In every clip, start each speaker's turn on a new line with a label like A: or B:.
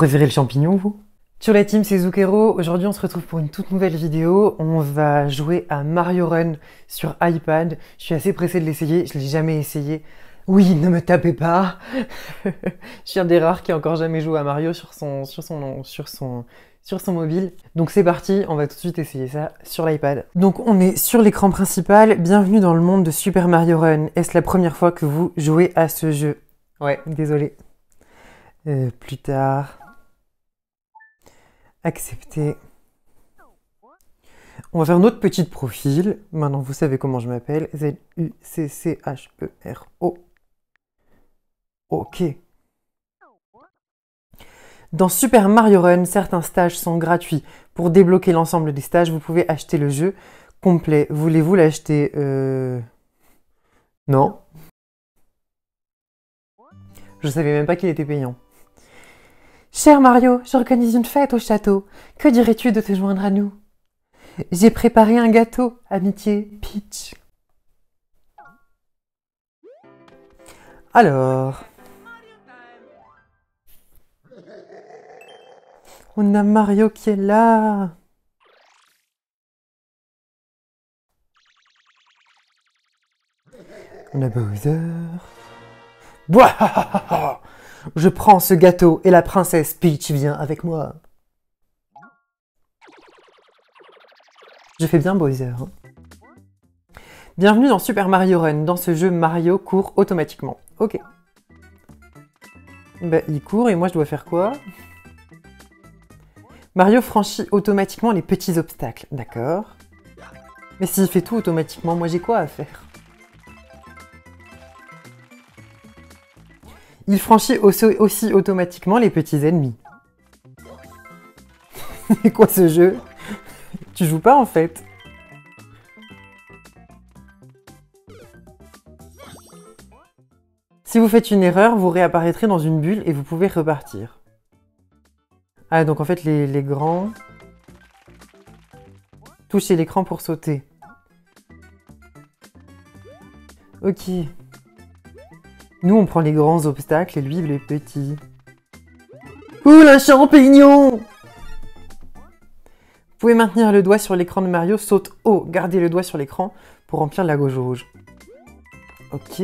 A: préférez le champignon, vous? Sur la team, c'est Zucchero. Aujourd'hui, on se retrouve pour une toute nouvelle vidéo. On va jouer à Mario Run sur iPad. Je suis assez pressé de l'essayer. Je l'ai jamais essayé. Oui, ne me tapez pas. Je suis un des rares qui a encore jamais joué à Mario sur son mobile. Donc c'est parti, on va tout de suite essayer ça sur l'iPad. Donc on est sur l'écran principal. Bienvenue dans le monde de Super Mario Run. Est-ce la première fois que vous jouez à ce jeu? Ouais, désolé. Plus tard. Accepter. On va faire notre petit profil. Maintenant, vous savez comment je m'appelle. Z-U-C-C-H-E-R-O. Ok. Dans Super Mario Run, certains stages sont gratuits. Pour débloquer l'ensemble des stages, vous pouvez acheter le jeu complet. Voulez-vous l'acheter? Non. Je savais même pas qu'il était payant. Cher Mario, j'organise une fête au château. Que dirais-tu de te joindre à nous? J'ai préparé un gâteau, amitié Peach. Alors... On a Mario qui est là. On a Bowser. Bouah! Je prends ce gâteau et la princesse Peach vient avec moi. Je fais bien Bowser. Hein. Bienvenue dans Super Mario Run. Dans ce jeu, Mario court automatiquement. Ok. Bah, il court et moi je dois faire quoi? Mario franchit automatiquement les petits obstacles. D'accord. Mais s'il fait tout automatiquement, moi j'ai quoi à faire? Il franchit aussi automatiquement les petits ennemis. C'est quoi ce jeu? Tu joues pas en fait. Si vous faites une erreur, vous réapparaîtrez dans une bulle et vous pouvez repartir. Ah, donc en fait les grands... Touchez l'écran pour sauter. Ok. Nous, on prend les grands obstacles et lui, les petits. Ouh, la champignon! Vous pouvez maintenir le doigt sur l'écran de Mario, saute haut. Gardez le doigt sur l'écran pour remplir la jauge. Ok.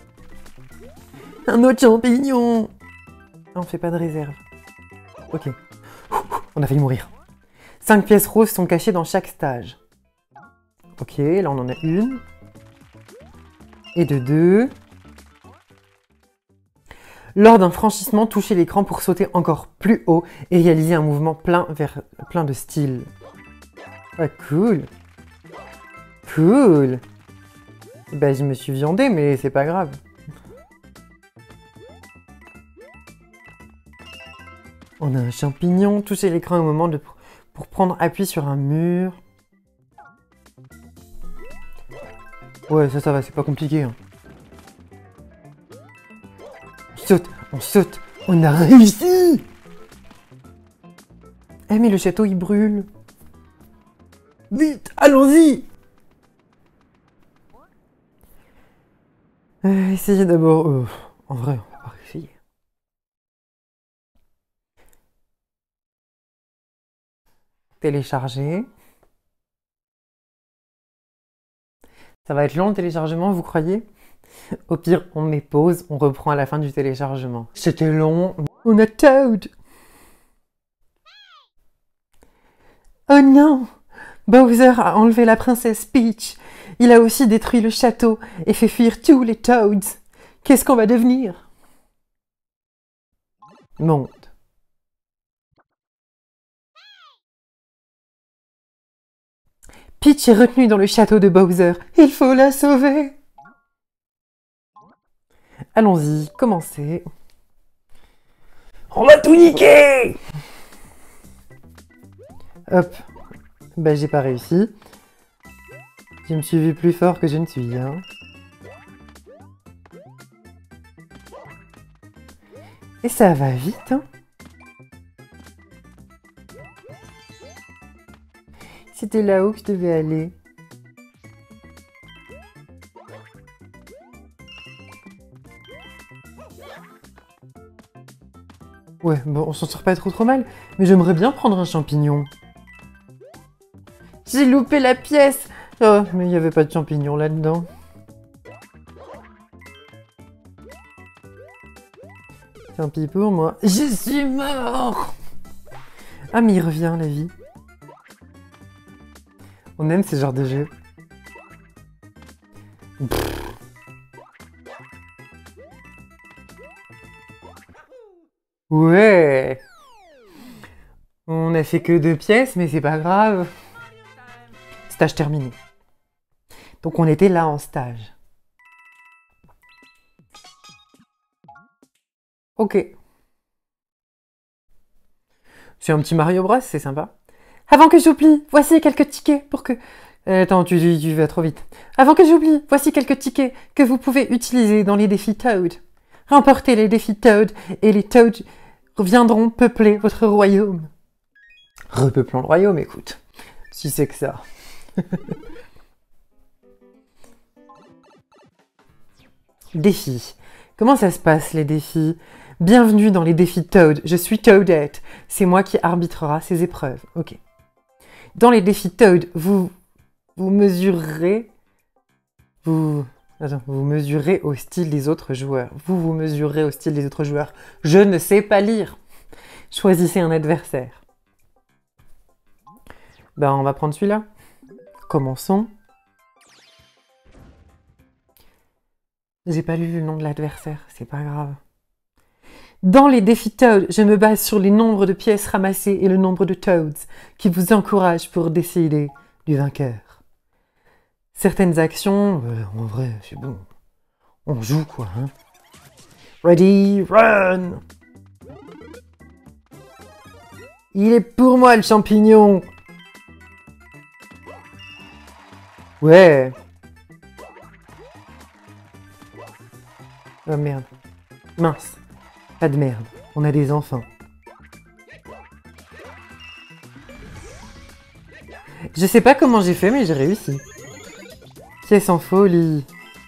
A: Un autre champignon! Ah, on fait pas de réserve. Ok. On a failli mourir. 5 pièces roses sont cachées dans chaque stage. Ok, là on en a une. Et de deux. Lors d'un franchissement, touchez l'écran pour sauter encore plus haut et réaliser un mouvement plein de style. Ah, cool. Cool. Bah, je me suis viandé, mais c'est pas grave. On a un champignon. Touchez l'écran au moment pour prendre appui sur un mur. Ouais, ça va, c'est pas compliqué. Hein. On saute, on a réussi! Eh mais le château il brûle! Vite, allons-y! Essayez d'abord... en vrai, on va pas essayer. Télécharger. Ça va être long le téléchargement, vous croyez? Au pire, on met pause, on reprend à la fin du téléchargement. C'était long. On a Toad! Oh non! Bowser a enlevé la princesse Peach. Il a aussi détruit le château et fait fuir tous les Toads. Qu'est-ce qu'on va devenir? Monte. Peach est retenue dans le château de Bowser. Il faut la sauver! Allons-y, commencez. On va tout niquer! Hop. Bah j'ai pas réussi. Je me suis vu plus fort que je ne suis. Hein. Et ça va vite. Hein. C'était là-haut que je devais aller. Ouais, bon, on s'en sort pas trop mal, mais j'aimerais bien prendre un champignon. J'ai loupé la pièce! Oh, mais il n'y avait pas de champignons là-dedans. Tant pis pour moi. Je suis mort! Ah, mais il revient, la vie. On aime ce genre de jeu. Ouais! On a fait que 2 pièces, mais c'est pas grave. Stage terminé. Donc on était là en stage. Ok. C'est un petit Mario Bros, c'est sympa. Avant que j'oublie, voici quelques tickets pour que... Attends, tu vas trop vite. Avant que j'oublie, voici quelques tickets que vous pouvez utiliser dans les défis Toad. Remportez les défis Toad et les Toads reviendront peupler votre royaume. Repeuplons le royaume, écoute. Si c'est que ça. Défis. Comment ça se passe, les défis? Bienvenue dans les défis Toad. Je suis Toadette. C'est moi qui arbitrera ces épreuves. Ok. Dans les défis Toad, vous mesurerez... Vous mesurez au style des autres joueurs. Vous mesurez au style des autres joueurs. Je ne sais pas lire. Choisissez un adversaire. Ben, on va prendre celui-là. Commençons. J'ai pas lu le nom de l'adversaire, c'est pas grave. Dans les défis Toad, je me base sur les nombres de pièces ramassées et le nombre de Toads qui vous encouragent pour décider du vainqueur. Certaines actions, en vrai, c'est bon. On joue quoi, hein. Ready, run! Il est pour moi le champignon! Ouais! Oh merde. Mince. Pas de merde. On a des enfants. Je sais pas comment j'ai fait, mais j'ai réussi. Pièce en folie.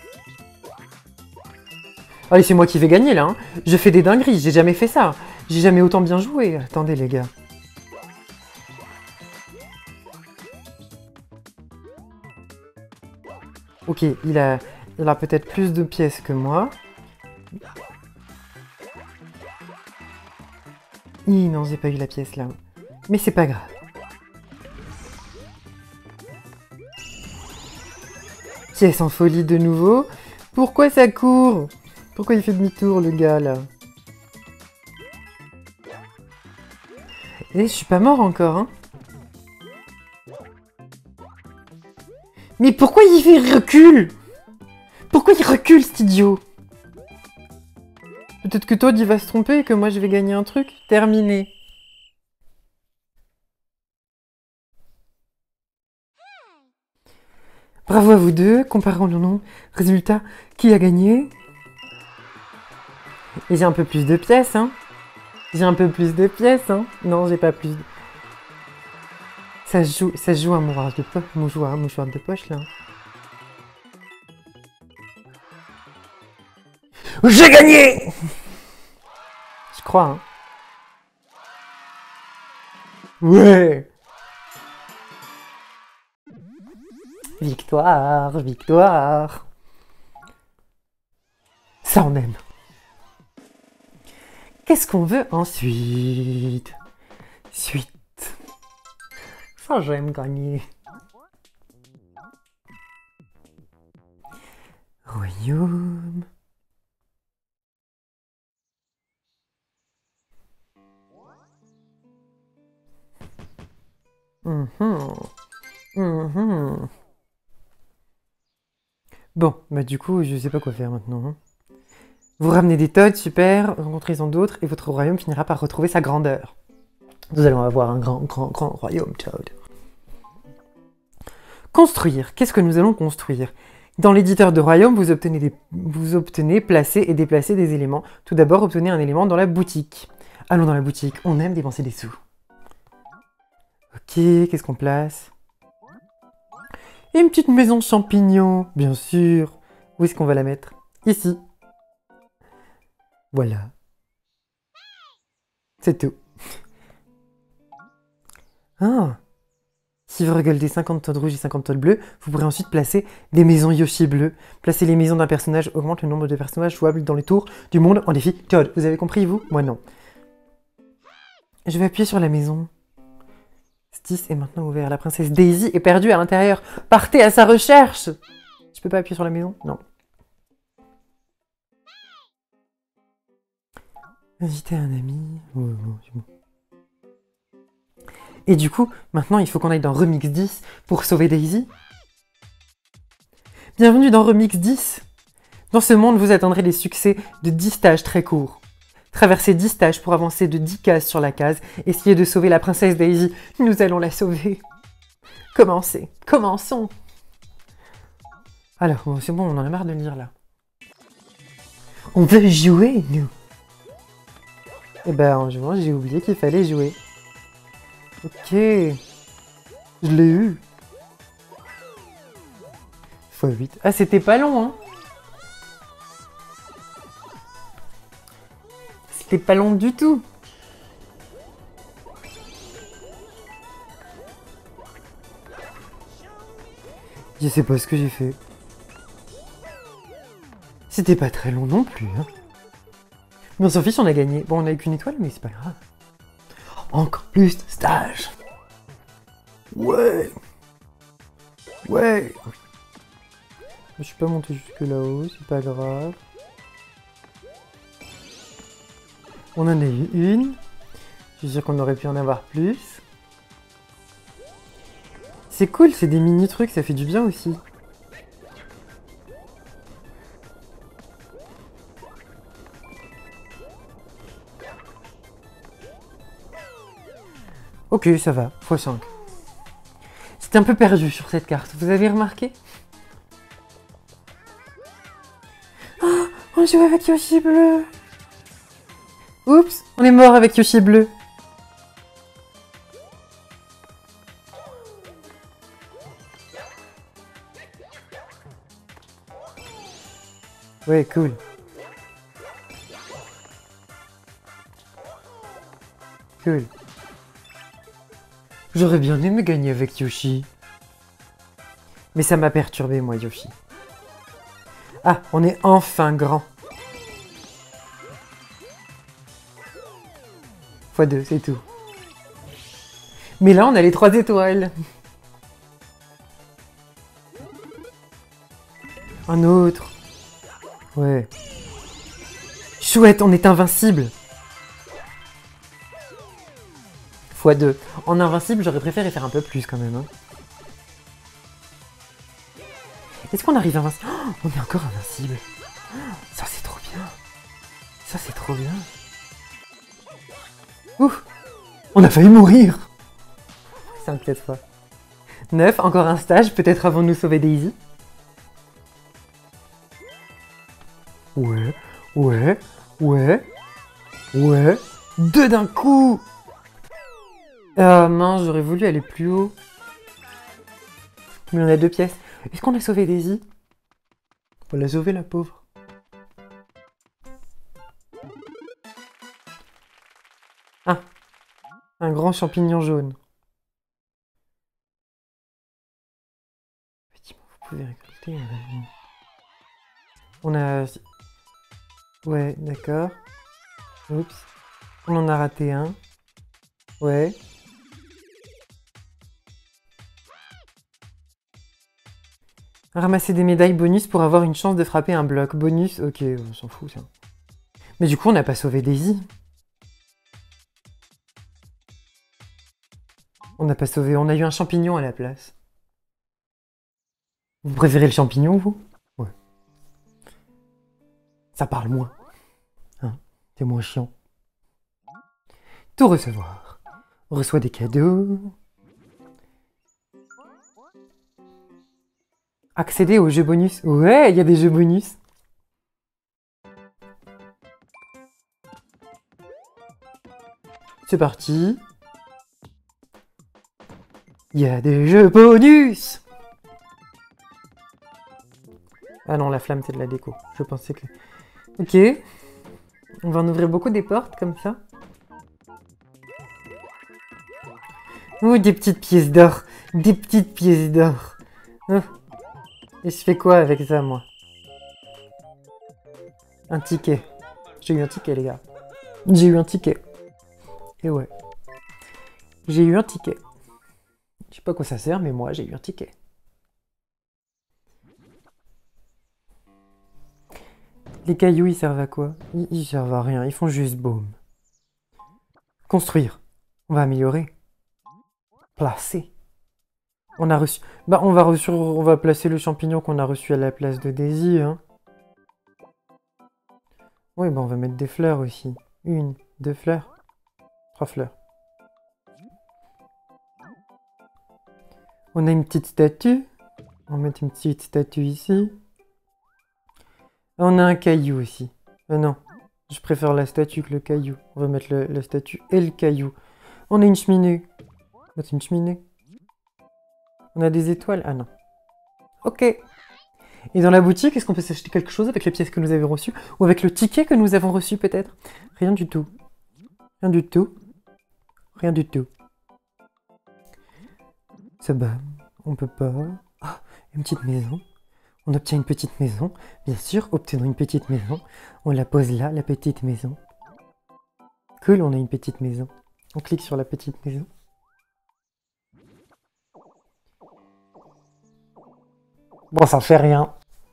A: Ah, et c'est moi qui vais gagner, là. Hein. Je fais des dingueries. J'ai jamais fait ça. J'ai jamais autant bien joué. Attendez, les gars. Ok, il a peut-être plus de pièces que moi. Non, j'ai pas eu la pièce là. Mais c'est pas grave. Pièce en folie de nouveau. Pourquoi ça court? Pourquoi il fait demi-tour le gars là? Eh, je suis pas mort encore, hein. Mais pourquoi il fait recul? Pourquoi il recule cet idiot? Peut-être que Toad il va se tromper et que moi je vais gagner un truc. Terminé. Bravo à vous deux. Comparons le nom. Résultat, qui a gagné? Et j'ai un peu plus de pièces, hein. J'ai un peu plus de pièces, hein. Non, j'ai pas plus de... Ça se joue un mouchoir de poche, là. J'ai gagné! Je crois, hein. Ouais! Victoire, victoire! Ça, on aime. Qu'est-ce qu'on veut ensuite? Suite. Ça, j'aime gagner. Royaume. Bon, bah du coup, je sais pas quoi faire maintenant. Hein. Vous ramenez des Toads, super, rencontrez-en d'autres, et votre royaume finira par retrouver sa grandeur. Nous allons avoir un grand royaume, Toad. Construire. Qu'est-ce que nous allons construire? Dans l'éditeur de royaume, vous obtenez placer et déplacer des éléments. Tout d'abord, obtenez un élément dans la boutique. Allons dans la boutique, on aime dépenser des sous. Ok, qu'est-ce qu'on place? Une petite maison champignon, bien sûr. Où est-ce qu'on va la mettre? Ici. Voilà. C'est tout. Ah. Si vous récoltez 50 Toads rouges et 50 Toads bleus, vous pourrez ensuite placer des maisons Yoshi bleues. Placer les maisons d'un personnage augmente le nombre de personnages jouables dans les tours du monde en défi Toad. Vous avez compris, vous? Moi, non. Je vais appuyer sur la maison. 10 est maintenant ouvert. La princesse Daisy est perdue à l'intérieur. Partez à sa recherche! Je peux pas appuyer sur la maison? Non. Inviter un ami. Et du coup, maintenant, il faut qu'on aille dans Remix 10 pour sauver Daisy. Bienvenue dans Remix 10. Dans ce monde, vous atteindrez les succès de 10 stages très courts. Traversez 10 stages pour avancer de 10 cases sur la case. Essayez de sauver la princesse Daisy. Nous allons la sauver. Commencez. Commençons. Alors, bon, c'est bon, on en a marre de lire là. On veut jouer, nous. Eh ben, en jouant, j'ai oublié qu'il fallait jouer. Ok. Je l'ai eu. x8. Ah, c'était pas long, hein. C'était pas long du tout. Je sais pas ce que j'ai fait. C'était pas très long non plus, hein. Mais on s'en fiche, on a gagné. Bon, on a eu qu'une étoile, mais c'est pas grave. Encore plus de stages. Ouais. Ouais. Je suis pas monté jusque là-haut, c'est pas grave. On en a eu une. Je suis sûr qu'on aurait pu en avoir plus. C'est cool, c'est des mini-trucs, ça fait du bien aussi. Ok, ça va, x5. C'était un peu perdu sur cette carte, vous avez remarqué? Oh, on joue avec Yoshi bleu. Oups, on est mort avec Yoshi bleu. Ouais, cool. Cool. J'aurais bien aimé gagner avec Yoshi. Mais ça m'a perturbé, moi, Yoshi. Ah, on est enfin grand. x2, c'est tout. Mais là, on a les 3 étoiles. Un autre. Ouais. Chouette, on est invincible. x2. En invincible, j'aurais préféré faire un peu plus quand même. Hein. Est-ce qu'on arrive invincible? Oh, on est encore invincible. Ça, c'est trop bien. Ça, c'est trop bien. Ouf. On a failli mourir. 5 cette fois. 9, encore un stage, peut-être avant de nous sauver Daisy. Ouais, ouais, ouais, ouais. 2 d'un coup. Ah mince, j'aurais voulu aller plus haut. Mais on a 2 pièces. Est-ce qu'on a sauvé Daisy? On l'a sauvé, la pauvre. Ah, un grand champignon jaune. Effectivement, vous pouvez récolter. On a... Ouais, d'accord. Oups. On en a raté un. Ouais. Ramasser des médailles bonus pour avoir une chance de frapper un bloc. Bonus, ok, on s'en fout ça. Mais du coup, on n'a pas sauvé Daisy. On n'a pas sauvé, on a eu un champignon à la place. Vous préférez le champignon, vous? Ouais. Ça parle moins. Hein? C'est moins chiant. Tout recevoir. On reçoit des cadeaux. Accéder aux jeux bonus. Ouais, il y a des jeux bonus. C'est parti. Il y a des jeux bonus. Ah non, la flamme, c'est de la déco. Je pensais que... Ok. On va en ouvrir beaucoup des portes, comme ça. Oh, des petites pièces d'or. Des petites pièces d'or. Oh. Et je fais quoi avec ça, moi? Un ticket. J'ai eu un ticket, les gars. J'ai eu un ticket. Et ouais. J'ai eu un ticket. Je sais pas à quoi ça sert, mais moi, j'ai eu un ticket. Les cailloux, ils servent à quoi? Ils servent à rien, ils font juste boum. Construire. On va améliorer. Placer. On a reçu... Bah, on va placer le champignon qu'on a reçu à la place de Daisy, hein. Oui, bah on va mettre des fleurs aussi. 1, 2 fleurs. 3 fleurs. On a une petite statue. On va mettre une petite statue ici. On a un caillou aussi. Non, je préfère la statue que le caillou. On va mettre la statue et le caillou. On a une cheminée. On va mettre une cheminée. On a des étoiles. Ah non. Ok. Et dans la boutique, est-ce qu'on peut s'acheter quelque chose avec les pièces que nous avons reçues? Ou avec le ticket que nous avons reçu peut-être? Rien du tout. Rien du tout. Rien du tout. Ça va. On peut pas. Ah, une petite maison. On obtient une petite maison. Bien sûr, obtenir une petite maison. On la pose là, la petite maison. Cool, on a une petite maison. On clique sur la petite maison. Bon, ça fait rien.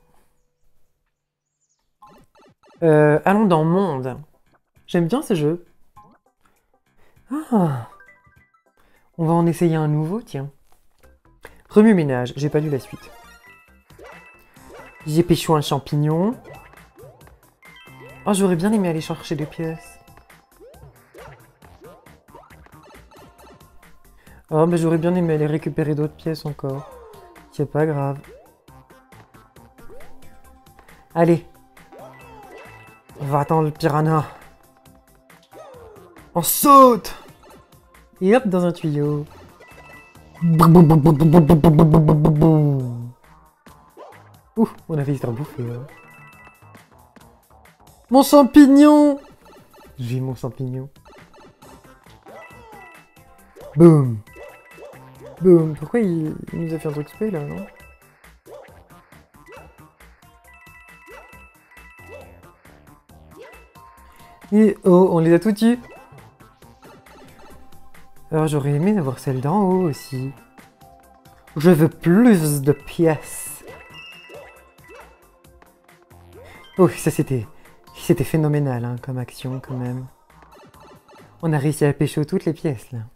A: Allons dans Monde. J'aime bien ce jeu. Ah. On va en essayer un nouveau, tiens. Remue-ménage, j'ai pas lu la suite. J'ai pêché un champignon. Oh, j'aurais bien aimé aller chercher des pièces. Oh, mais j'aurais bien aimé aller récupérer d'autres pièces encore. C'est pas grave. Allez. On va attendre le piranha. On saute! Et hop, dans un tuyau. Ouh, on a failli se faire bouffer. Hein. Mon champignon! J'ai mon champignon. Boum! Boum! Pourquoi il nous a fait un truc spé là, non? Et oh, on les a tous tués! Alors j'aurais aimé avoir celle d'en haut aussi. Je veux plus de pièces. Oh, ça c'était phénoménal hein, comme action quand même. On a réussi à pêcher toutes les pièces là.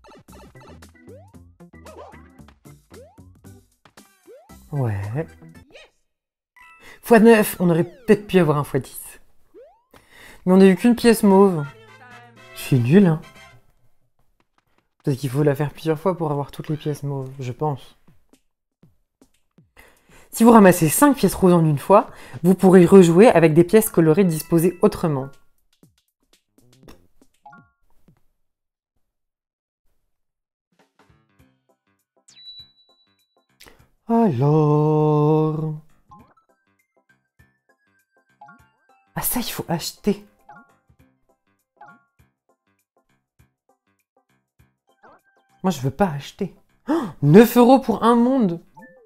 A: Ouais. x9, on aurait peut-être pu avoir un x10. Mais on n'a eu qu'une pièce mauve. Je suis nul hein. Peut-être qu'il faut la faire plusieurs fois pour avoir toutes les pièces mauves, je pense. Si vous ramassez 5 pièces roses en une fois, vous pourrez rejouer avec des pièces colorées disposées autrement. Alors... Ah ça, il faut acheter. Moi, je veux pas acheter. Oh, 9 € pour un monde.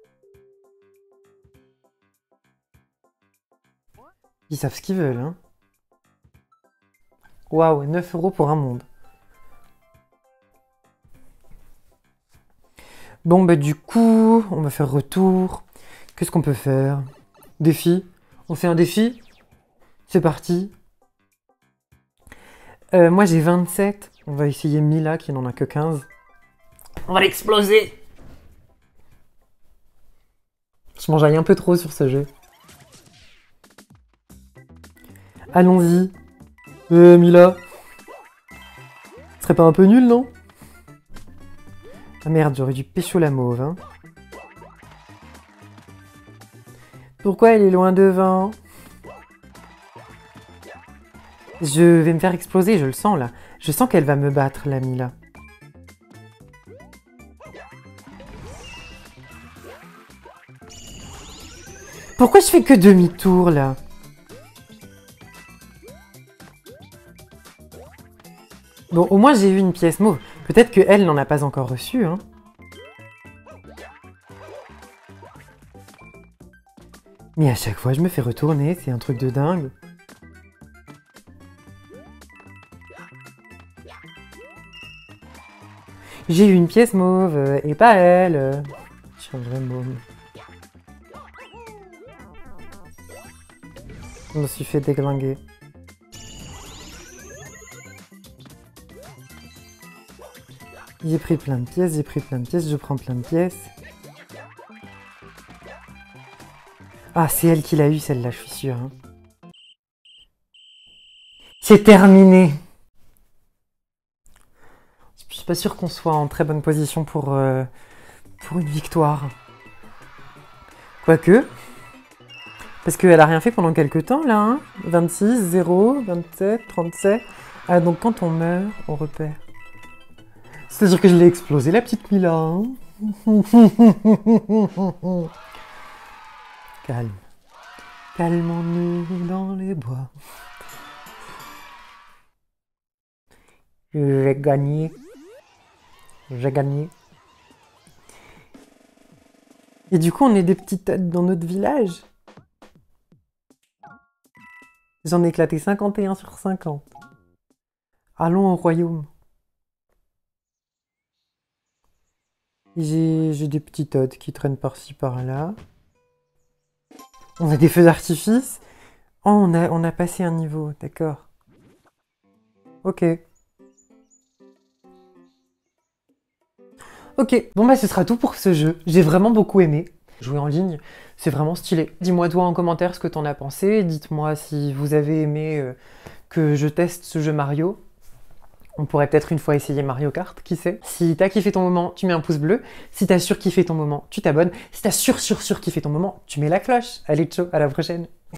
A: Ils savent ce qu'ils veulent, hein. Waouh, 9 € pour un monde. Bon, bah du coup, on va faire retour. Qu'est-ce qu'on peut faire? Défi? On fait un défi? C'est parti. Moi, j'ai 27. On va essayer Mila, qui n'en a que 15. On va l'exploser! Je m'enjaille un peu trop sur ce jeu. Allons-y. Mila. Ce serait pas un peu nul, non? Ah merde, j'aurais dû pécho la mauve, hein. Pourquoi elle est loin devant? Je vais me faire exploser, je le sens, là. Je sens qu'elle va me battre, la Mila. Pourquoi je fais que demi-tour, là? Bon, au moins j'ai eu une pièce mauve. Peut-être qu'elle n'en a pas encore reçu, hein. Mais à chaque fois, je me fais retourner, c'est un truc de dingue. J'ai eu une pièce mauve, et pas elle. Je suis un vrai môme. Je me suis fait déglinguer. J'ai pris plein de pièces, je prends plein de pièces. Ah, c'est elle qui l'a eu, celle-là, je suis sûre. Hein. C'est terminé. Je suis pas sûre qu'on soit en très bonne position pour une victoire. Quoique. Parce qu'elle a rien fait pendant quelques temps, là. Hein. 26, 0, 27, 37. Ah, donc quand on meurt, on repère. C'est-à-dire que je l'ai explosé, la petite Mila. Hein. Calme. Calmons-nous dans les bois. J'ai gagné. J'ai gagné. Et du coup, on est des petites têtes dans notre village. J'en ai éclaté 51 sur 50. Allons au royaume. J'ai des petits tas qui traînent par-ci, par-là. On a des feux d'artifice. Oh, on a passé un niveau, d'accord. Ok. Ok, bon bah ce sera tout pour ce jeu. J'ai vraiment beaucoup aimé. Jouer en ligne, c'est vraiment stylé. Dis-moi toi en commentaire ce que t'en as pensé. Dites-moi si vous avez aimé que je teste ce jeu Mario. On pourrait peut-être une fois essayer Mario Kart, qui sait. Si t'as kiffé ton moment, tu mets un pouce bleu. Si t'as surkiffé ton moment, tu t'abonnes. Si t'as surkiffé ton moment, tu mets la cloche. Allez, ciao, à la prochaine.